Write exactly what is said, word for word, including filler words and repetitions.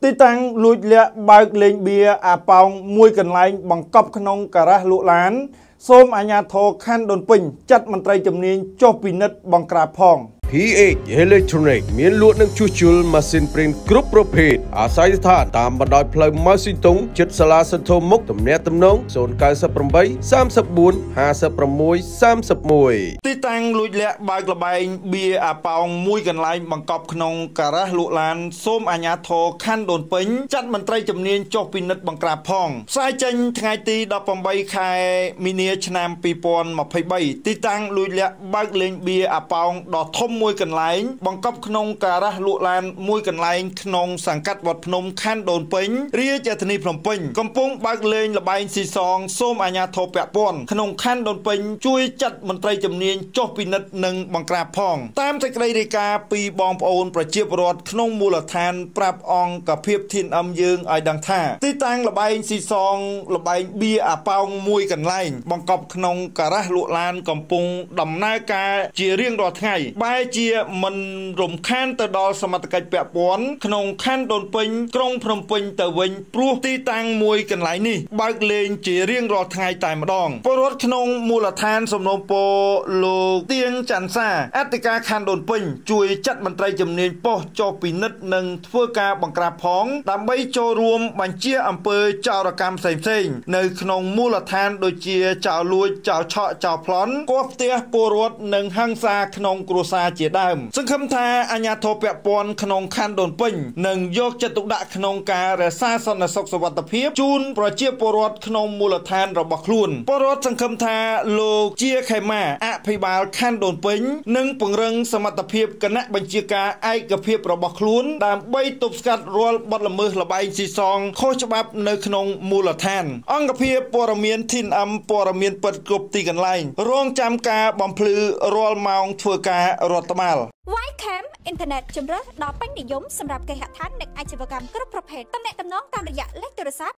ទីតាំងលួចលាក់បើកលេងបៀអាប៉ោងមួយកន្លែងបង្កប់ក្នុងការ៉ាសលក់ឡានសូមអាជ្ញាធរខណ្ឌដូនពេញចាត់មន្ត្រីជំនាញចុះពិនិត្យបង្ក្រាបផងพี เอช Electronic មានលក់នឹងជួសជុលម៉ាស៊ីនព្រីនគ្រប់ប្រភេទអាស្រ័យស្ថានតាមបណ្ដោយផ្លូវម៉ៅស៊ីតុងជិតសាលាសន្ធមុខទំនាក់ទំនង ศูนย์ เก้า แปด สาม สี่ ห้า หก สาม สาม หนึ่งទីតាំងលួចលាក់បើកលបែងបៀអាប៉ោងមួយកន្លែងបង្កប់ក្នុងការ៉ាសលក់ឡានសូមអាជ្ញាធរខណ្ឌដូនពេញចាត់មន្ត្រីជំនាញចុះពិនិត្យបង្ក្រាបផងផ្សាយចេញថ្ងៃទី ដប់ប្រាំបី ខែមីនាឆ្នាំ ពីរពាន់ម្ភៃបី ទីតាំងលួចលាក់បើកលេងបៀអាប៉ោងដ៏ធំមួយកន្លែងបង្កប់ក្នុងការ៉ាសលក់ឡានមួយកន្លែងក្នុងសង្កាត់វត្តភ្នំខណ្ឌដូនពេញរាជធានីភ្នំពេញកំពុងបើកលេងល្បែងស៊ីសងសូមអាជ្ញាធរពាក់ព័ន្ធក្នុងខណ្ឌដូនពេញជួយចាត់មន្ត្រីជំនាញចុះពិនិត្យនិងបង្ក្រាបផងតាមសេចក្តីរាយការណ៍ពីបងប្អូនប្រជាពលរដ្ឋក្នុងមូលដ្ឋានប្រាប់អង្គភាព ធី អឹម យើងឲ្យដឹងថាទីតាំងល្បែងស៊ីសងល្បែងបៀអាប៉ោងមួយកន្លែងបង្កប់ក្នុងការ៉ាសលក់ឡានកំពុងដំណើរការជារៀងរាល់ថ្ងៃបែរជាមិនរំខានទៅដល់សមត្ថកិច្ចពាក់ព័ន្ធក្នុងខណ្ឌដូនពេញក្រុងភ្នំពេញទៅវិញព្រោះទីតាំងមួយកន្លែងនេះបើកលេងជារៀងរាល់ថ្ងៃតែម្ដងពលរដ្ឋក្នុងមូលដ្ឋានសំណូមពរលោកទៀងច័ន្ទសាអធិការខណ្ឌដូនពេញជួយចាត់មន្ត្រីជំនាញប៉ុស្តិ៍ចុះពិនិត្យនិងធ្វើការបង្ក្រាបផងដើម្បីចូលរួមបញ្ជាអំពើចោរកម្មផ្សេងៗនៅក្នុងមូលដ្ឋានដូចជាចោរលួចចោរឆក់ចោរប្លន់គោះផ្ទះពលរដ្ឋនិងហិង្សាក្នុងគ្រួសារជាដើមសង្ឃឹមថាអាជ្ញាធរពាក់ព័ន្ធក្នុងខណ្ឌដូនពេញនឹងយកចិត្តទុកដាក់ក្នុងការរក្សាសន្តិសុខសុវត្ថិភាពជូនប្រជាពលរដ្ឋក្នុងមូលដ្ឋានរបស់ខ្លួនពលរដ្ឋសង្ឃឹមថាលោកជាខេមាអភិបាលខណ្ឌដូនពេញនឹងពង្រឹងសមត្ថភាពគណៈបញ្ជាការឯកភាពរបស់ខ្លួនដើម្បីទប់ស្កាត់រាល់បទល្មើសល្បែងស៊ីសងខុសច្បាប់នៅក្នុងមូលដ្ឋានអង្គភាពព័ត៌មាន ធី អឹម ព័ត៌មានពិតគ្រប់ទីកន្លែងរងចាំការបំភ្លឺរាល់ម៉ោងធ្វើការរដ្ឋបាល Ycam អ៊ីនធឺណិតជម្រើសដ៏ពេញនិយមសម្រាប់គេហដ្ឋាននិងអាជីវកម្មគ្រប់ប្រភេទទំនាក់ទំនងតាមរយៈលេខទូរស័ព្ទ